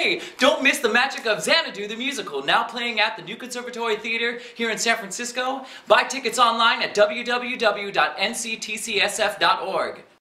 Hey, don't miss the magic of Xanadu the Musical, now playing at the New Conservatory Theater here in San Francisco. Buy tickets online at www.nctcsf.org.